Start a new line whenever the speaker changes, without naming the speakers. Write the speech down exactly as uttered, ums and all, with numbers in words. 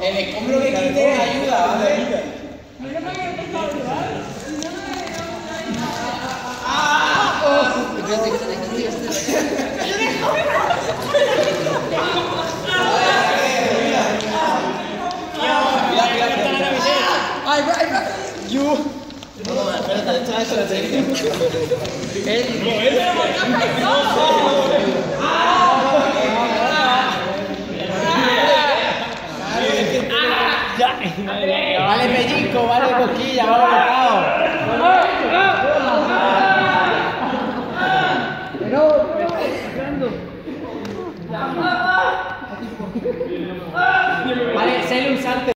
El escombro que quite ayuda, ¿vale?
¡Ay, ay, ay! ¡Yo!
No, espérate, esto es la técnica.
Él.
No, él.
Vale pellizco, vale boquilla, vale bocado. Pero, vale, sé usarte.